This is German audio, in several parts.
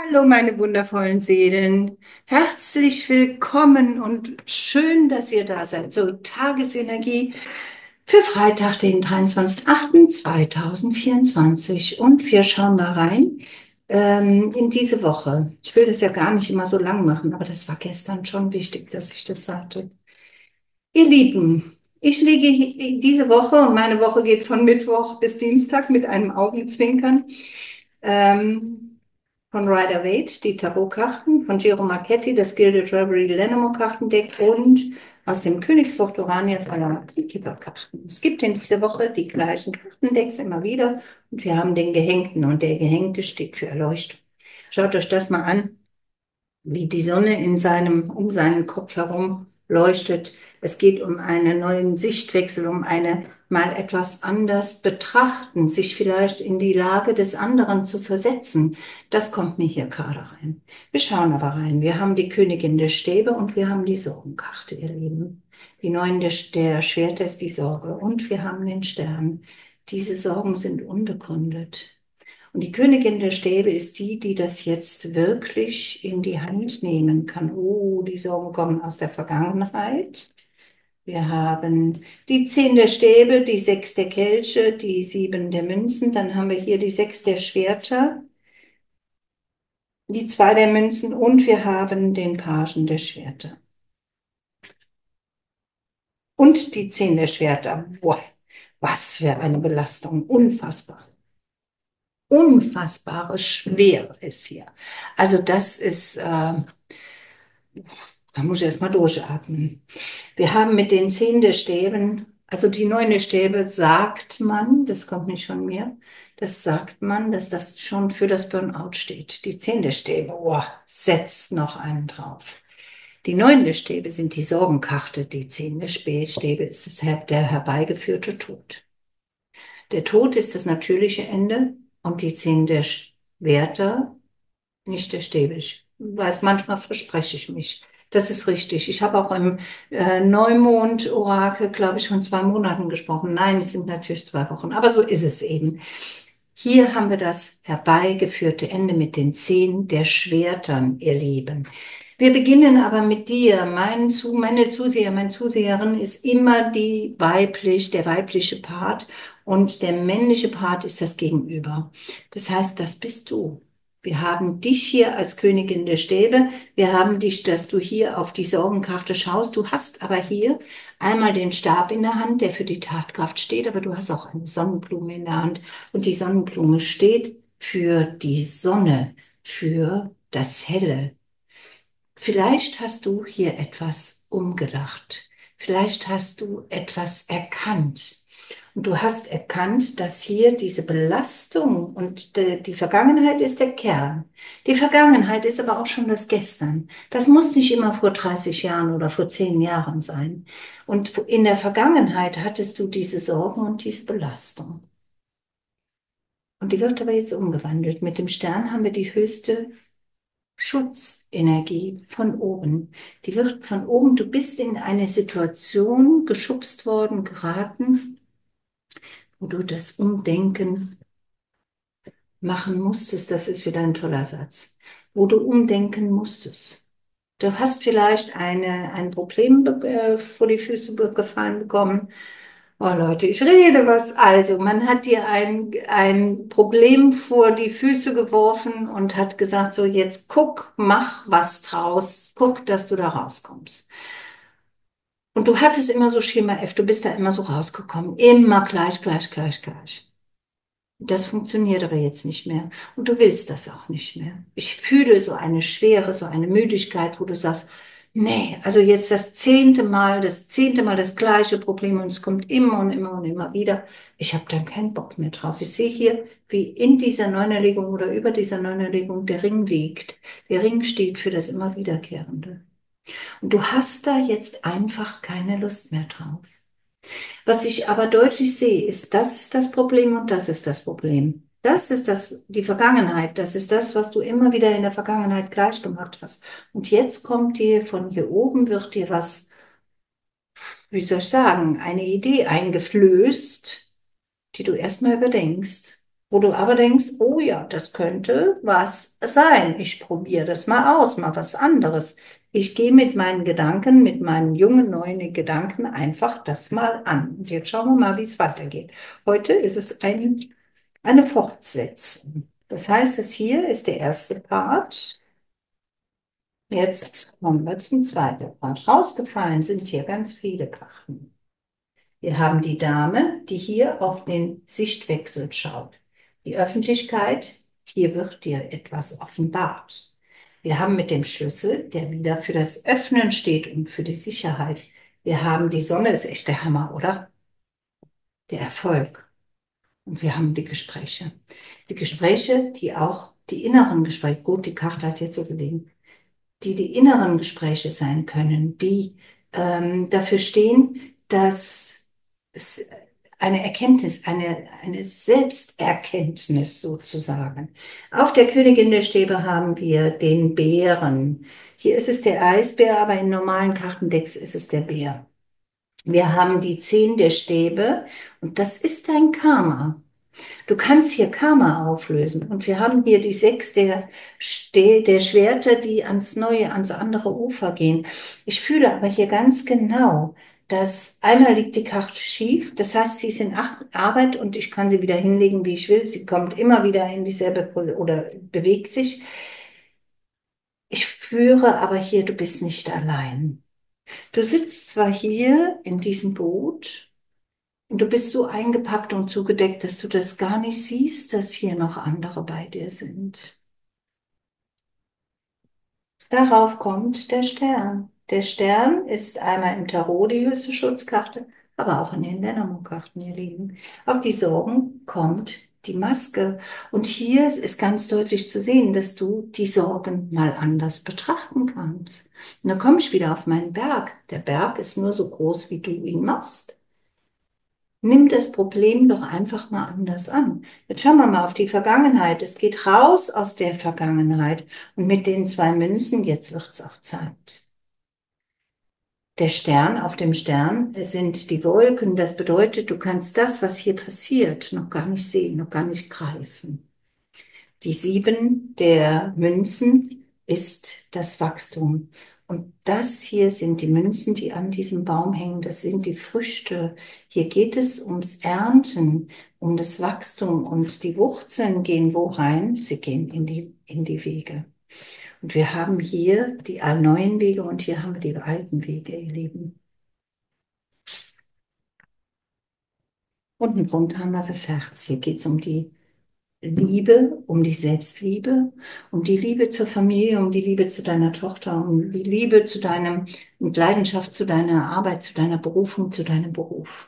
Hallo, meine wundervollen Seelen. Herzlich willkommen und schön, dass ihr da seid. So, Tagesenergie für Freitag, den 23.08.2024. Und wir schauen mal rein in diese Woche. Ich will das ja gar nicht immer so lang machen, aber das war gestern schon wichtig, dass ich das sagte. Ihr Lieben, ich liege diese Woche und meine Woche geht von Mittwoch bis Dienstag mit einem Augenzwinkern. Ähm, von Rider-Waite, die Tarotkarten, von Giro Marchetti, das Gilded Reverie Lenormand Kartendeck und aus dem Königswort Urania Verlag die Kipperkarten. Es gibt in dieser Woche die gleichen Kartendecks immer wieder und wir haben den Gehängten und der Gehängte steht für Erleuchtung. Schaut euch das mal an, wie die Sonne um seinen Kopf herum leuchtet. Es geht um einen neuen Sichtwechsel, um eine mal etwas anders betrachten, sich vielleicht in die Lage des anderen zu versetzen. Das kommt mir hier gerade rein. Wir schauen aber rein. Wir haben die Königin der Stäbe und wir haben die Sorgenkarte, ihr Lieben. Die Neun der Schwerter ist die Sorge und wir haben den Stern. Diese Sorgen sind unbegründet. Und die Königin der Stäbe ist die, die das jetzt wirklich in die Hand nehmen kann. Oh, die Sorgen kommen aus der Vergangenheit. Wir haben die 10 der Stäbe, die 6 der Kelche, die 7 der Münzen. Dann haben wir hier die 6 der Schwerter, die 2 der Münzen und wir haben den Pagen der Schwerter. Und die 10 der Schwerter. Boah, was für eine Belastung. Unfassbar. Unfassbare Schwere ist hier. Also das ist, da muss ich erst mal durchatmen. Wir haben mit den 10 der Stäben, also die 9 der Stäbe sagt man, das kommt nicht von mir, das sagt man, dass das schon für das Burnout steht. Die 10 der Stäbe, oh, setzt noch einen drauf. Die 9 der Stäbe sind die Sorgenkarte, die 10 der Stäbe ist der herbeigeführte Tod. Der Tod ist das natürliche Ende und die 10 der Schwerter nicht der Stäbe. Ich weiß, manchmal verspreche ich mich. Das ist richtig. Ich habe auch im Neumond-Orakel, glaube ich, von 2 Monaten gesprochen. Nein, es sind natürlich 2 Wochen, aber so ist es eben. Hier haben wir das herbeigeführte Ende mit den 10 der Schwertern, ihr Lieben. Wir beginnen aber mit dir. Meine Zuseher, meine Zuseherin ist immer der weibliche Part und der männliche Part ist das Gegenüber. Das heißt, das bist du. Wir haben dich hier als Königin der Stäbe. Wir haben dich, dass du hier auf die Sorgenkarte schaust. Du hast aber hier einmal den Stab in der Hand, der für die Tatkraft steht, aber du hast auch eine Sonnenblume in der Hand. Und die Sonnenblume steht für die Sonne, für das Helle. Vielleicht hast du hier etwas umgedacht. Vielleicht hast du etwas erkannt. Und du hast erkannt, dass hier diese Belastung und die Vergangenheit ist der Kern. Die Vergangenheit ist aber auch schon das Gestern. Das muss nicht immer vor 30 Jahren oder vor 10 Jahren sein. Und in der Vergangenheit hattest du diese Sorgen und diese Belastung. Und die wird aber jetzt umgewandelt. Mit dem Stern haben wir die höchste Schutzenergie von oben. Die wird von oben, du bist in eine Situation geschubst worden, geraten, wo du das Umdenken machen musstest. Das ist wieder ein toller Satz. Wo du umdenken musstest. Du hast vielleicht ein Problem vor die Füße gefallen bekommen. Oh Leute, ich rede was. Also, man hat dir ein Problem vor die Füße geworfen und hat gesagt, so jetzt guck, mach was draus, guck, dass du da rauskommst. Und du hattest immer so Schema F, du bist da immer so rausgekommen, immer gleich, gleich, gleich, gleich. Das funktioniert aber jetzt nicht mehr. Und du willst das auch nicht mehr. Ich fühle so eine Schwere, so eine Müdigkeit, wo du sagst, nee, also jetzt das 10. Mal das gleiche Problem und es kommt immer und immer und immer wieder. Ich habe dann keinen Bock mehr drauf. Ich sehe hier, wie in dieser Neunerlegung oder über dieser Neunerlegung der Ring liegt. Der Ring steht für das immer Wiederkehrende. Und du hast da jetzt einfach keine Lust mehr drauf. Was ich aber deutlich sehe, ist, das ist das Problem und das ist das Problem. Das ist die Vergangenheit. Das ist das, was du immer wieder in der Vergangenheit gleich gemacht hast. Und jetzt kommt dir von hier oben, wird dir was, wie soll ich sagen, eine Idee eingeflößt, die du erstmal überdenkst. wo du aber denkst, oh ja, das könnte was sein. Ich probiere das mal aus, mal was anderes. Ich gehe mit meinen Gedanken, mit meinen jungen, neuen Gedanken einfach das mal an. Und jetzt schauen wir mal, wie es weitergeht. Heute ist es eine Fortsetzung. Das heißt, das hier ist der erste Part. Jetzt kommen wir zum zweiten Part. Rausgefallen sind hier ganz viele Karten. Wir haben die Dame, die hier auf den Sichtwechsel schaut. Die Öffentlichkeit, hier wird dir etwas offenbart. Wir haben mit dem Schlüssel, der wieder für das Öffnen steht und für die Sicherheit. Wir haben die Sonne, ist echt der Hammer, oder? Der Erfolg. Und wir haben die Gespräche. Die Gespräche, die auch die inneren Gespräche, gut, die Karte hat jetzt so gelegen, die inneren Gespräche sein können, die dafür stehen, dass es eine Erkenntnis, eine Selbsterkenntnis sozusagen. Auf der Königin der Stäbe haben wir den Bären. Hier ist es der Eisbär, aber in normalen Kartendecks ist es der Bär. Wir haben die 10 der Stäbe und das ist dein Karma. Du kannst hier Karma auflösen. Und wir haben hier die 6 der Schwerter, die ans neue, ans andere Ufer gehen. Ich fühle aber hier ganz genau, dass einmal liegt die Karte schief. Das heißt, sie ist in Arbeit und ich kann sie wieder hinlegen, wie ich will. Sie kommt immer wieder in dieselbe oder bewegt sich. Ich führe aber hier, du bist nicht allein. Du sitzt zwar hier in diesem Boot, und du bist so eingepackt und zugedeckt, dass du das gar nicht siehst, dass hier noch andere bei dir sind. Darauf kommt der Stern. Der Stern ist einmal im Tarot die höchste Schutzkarte, aber auch in den Lenormand-Karten, ihr Lieben. Auf die Sorgen kommt die Maske. Und hier ist ganz deutlich zu sehen, dass du die Sorgen mal anders betrachten kannst. Und dann komme ich wieder auf meinen Berg. Der Berg ist nur so groß, wie du ihn machst. Nimm das Problem doch einfach mal anders an. Jetzt schauen wir mal auf die Vergangenheit. Es geht raus aus der Vergangenheit. Und mit den 2 Münzen, jetzt wird's auch Zeit. Der Stern auf dem Stern sind die Wolken. Das bedeutet, du kannst das, was hier passiert, noch gar nicht sehen, noch gar nicht greifen. Die 7 der Münzen ist das Wachstum. Und das hier sind die Münzen, die an diesem Baum hängen. Das sind die Früchte. Hier geht es ums Ernten, um das Wachstum. Und die Wurzeln gehen wo rein? Sie gehen in die Wege. Und wir haben hier die neuen Wege und hier haben wir die alten Wege, ihr Lieben. Unten drunter haben wir das Herz. Hier geht es um die Liebe, um die Selbstliebe, um die Liebe zur Familie, um die Liebe zu deiner Tochter, um die Liebe zu deinem, und Leidenschaft zu deiner Arbeit, zu deiner Berufung, zu deinem Beruf.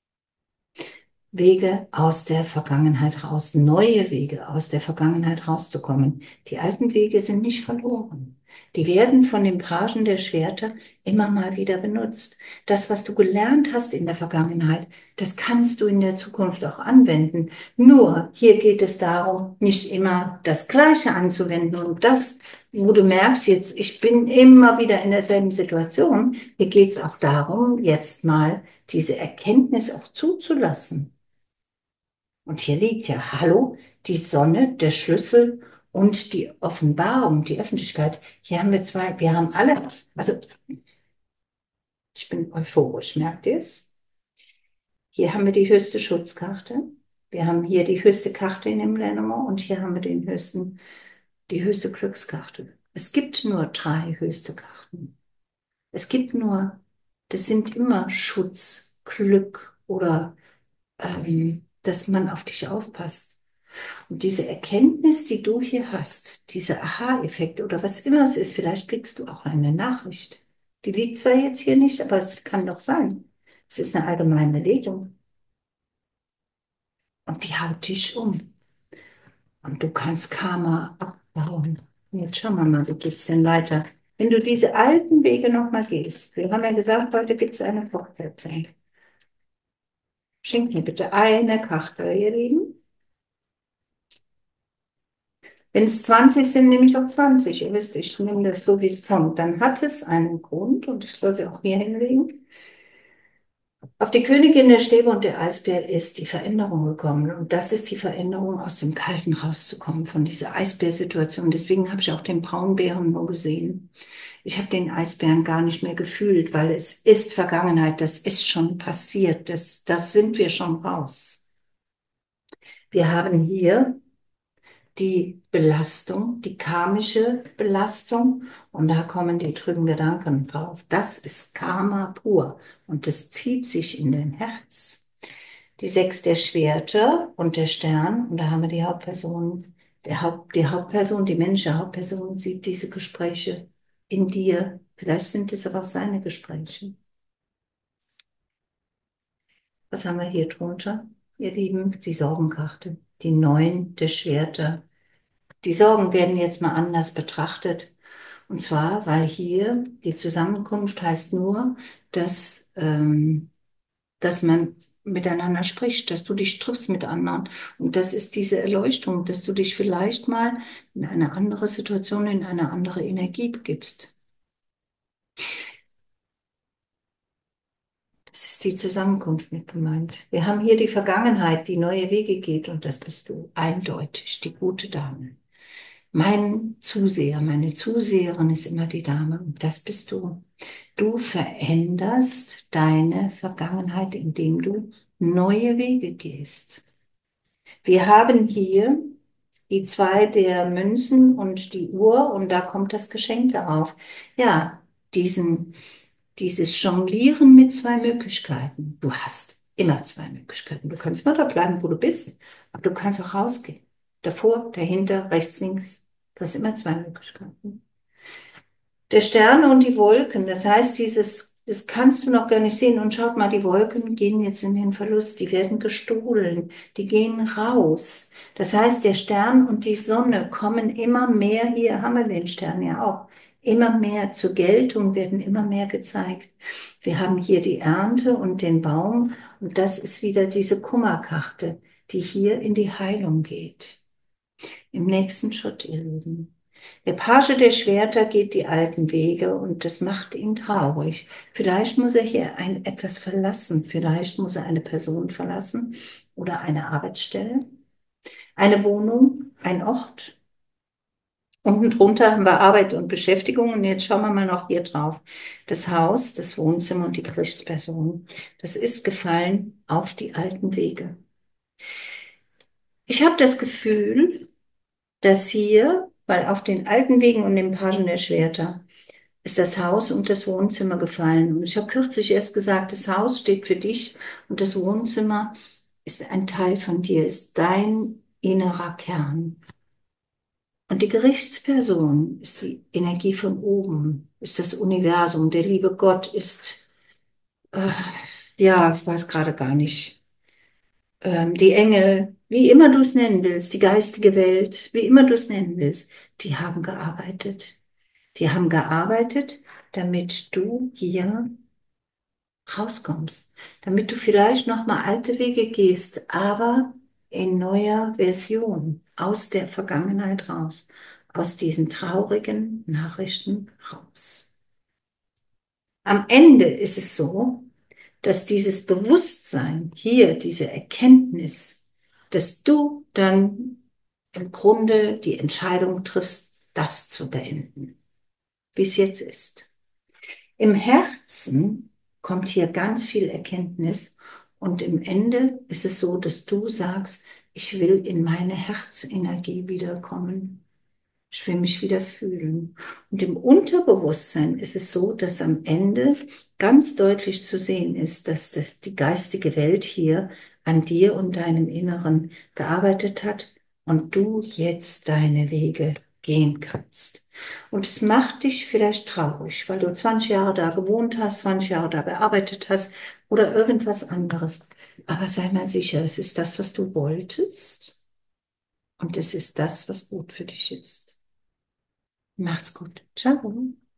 Wege aus der Vergangenheit raus, neue Wege aus der Vergangenheit rauszukommen. Die alten Wege sind nicht verloren. Die werden von den Pagen der Schwerter immer mal wieder benutzt. Das, was du gelernt hast in der Vergangenheit, das kannst du in der Zukunft auch anwenden. Nur hier geht es darum, nicht immer das Gleiche anzuwenden. Und das, wo du merkst jetzt, ich bin immer wieder in derselben Situation, hier geht es auch darum, jetzt mal diese Erkenntnis auch zuzulassen. Und hier liegt ja, hallo, die Sonne, der Schlüssel und die Offenbarung, die Öffentlichkeit. Hier haben wir zwei, wir haben alle, also ich bin euphorisch, merkt ihr es? Hier haben wir die höchste Schutzkarte. Wir haben hier die höchste Karte in dem Lenormand und hier haben wir die höchste Glückskarte. Es gibt nur 3 höchste Karten. Es gibt nur, das sind immer Schutz, Glück oder dass man auf dich aufpasst. Und diese Erkenntnis, die du hier hast, dieser Aha-Effekt oder was immer es ist, vielleicht kriegst du auch eine Nachricht. Die liegt zwar jetzt hier nicht, aber es kann doch sein. Es ist eine allgemeine Legung und die haut dich um. Und du kannst Karma abbauen. Jetzt schauen wir mal, wie geht's denn weiter? Wenn du diese alten Wege nochmal gehst, wir haben ja gesagt, heute gibt es eine Fortsetzung. Schenk mir bitte eine Karte, ihr Lieben. Wenn es 20 sind, nehme ich auch 20. Ihr wisst, ich nehme das so, wie es kommt. Dann hat es einen Grund und ich soll sie auch hier hinlegen. Auf die Königin der Stäbe und der Eisbär ist die Veränderung gekommen. Und das ist die Veränderung, aus dem Kalten rauszukommen, von dieser Eisbärsituation. Deswegen habe ich auch den Braunbären nur gesehen. Ich habe den Eisbären gar nicht mehr gefühlt, weil es ist Vergangenheit, das ist schon passiert, das sind wir schon raus. Wir haben hier die Belastung, die karmische Belastung, und da kommen die trüben Gedanken drauf. Das ist Karma pur und das zieht sich in den Herz. Die Sechs der Schwerter und der Stern, und da haben wir die Hauptperson, die Hauptperson, die männliche Hauptperson sieht diese Gespräche in dir. Vielleicht sind es aber auch seine Gespräche. Was haben wir hier drunter? Ihr Lieben, die Sorgenkarte, die Neun der Schwerter. Die Sorgen werden jetzt mal anders betrachtet. Und zwar, weil hier die Zusammenkunft heißt nur, dass man miteinander spricht, dass du dich triffst mit anderen. Und das ist diese Erleuchtung, dass du dich vielleicht mal in eine andere Situation, in eine andere Energie begibst. Das ist die Zusammenkunft mit gemeint. Wir haben hier die Vergangenheit, die neue Wege geht, und das bist du eindeutig, die gute Dame. Mein Zuseher, meine Zuseherin ist immer die Dame, und das bist du. Du veränderst deine Vergangenheit, indem du neue Wege gehst. Wir haben hier die zwei der Münzen und die Uhr, und da kommt das Geschenk darauf. Ja, dieses Jonglieren mit zwei Möglichkeiten. Du hast immer zwei Möglichkeiten. Du kannst immer da bleiben, wo du bist, aber du kannst auch rausgehen. Davor, dahinter, rechts, links. Du hast immer zwei Möglichkeiten. Der Stern und die Wolken, das heißt, das kannst du noch gar nicht sehen. Und schaut mal, die Wolken gehen jetzt in den Verlust, die werden gestohlen, die gehen raus. Das heißt, der Stern und die Sonne kommen immer mehr, hier haben wir den Stern ja auch, immer mehr zur Geltung, werden immer mehr gezeigt. Wir haben hier die Ernte und den Baum, und das ist wieder diese Kummerkarte, die hier in die Heilung geht. Im nächsten Schritt, ihr Lieben. Der Page der Schwerter geht die alten Wege, und das macht ihn traurig. Vielleicht muss er hier etwas verlassen, vielleicht muss er eine Person verlassen oder eine Arbeitsstelle, eine Wohnung, ein Ort. Unten drunter haben wir Arbeit und Beschäftigung, und jetzt schauen wir mal noch hier drauf. Das Haus, das Wohnzimmer und die Gerichtsperson. Das ist gefallen auf die alten Wege. Ich habe das Gefühl, dass hier, weil auf den alten Wegen und dem Pagen der Schwerter ist das Haus und das Wohnzimmer gefallen. Und ich habe kürzlich erst gesagt, das Haus steht für dich und das Wohnzimmer ist ein Teil von dir, ist dein innerer Kern. Und die Gerichtsperson ist die Energie von oben, ist das Universum, der liebe Gott ist, äh, ja, ich weiß gerade gar nicht, die Engel, wie immer du es nennen willst, die geistige Welt, wie immer du es nennen willst, die haben gearbeitet. Die haben gearbeitet, damit du hier rauskommst, damit du vielleicht noch mal alte Wege gehst, aber in neuer Version, aus der Vergangenheit raus, aus diesen traurigen Nachrichten raus. Am Ende ist es so, dass dieses Bewusstsein hier, diese Erkenntnis, dass du dann im Grunde die Entscheidung triffst, das zu beenden, wie es jetzt ist. Im Herzen kommt hier ganz viel Erkenntnis, und im Ende ist es so, dass du sagst, ich will in meine Herzenergie wiederkommen. Ich will mich wieder fühlen. Und im Unterbewusstsein ist es so, dass am Ende ganz deutlich zu sehen ist, dass die geistige Welt hier an dir und deinem Inneren gearbeitet hat und du jetzt deine Wege gehen kannst. Und es macht dich vielleicht traurig, weil du 20 Jahre da gewohnt hast, 20 Jahre da gearbeitet hast oder irgendwas anderes. Aber sei mal sicher, es ist das, was du wolltest, und es ist das, was gut für dich ist. Macht's gut. Ciao.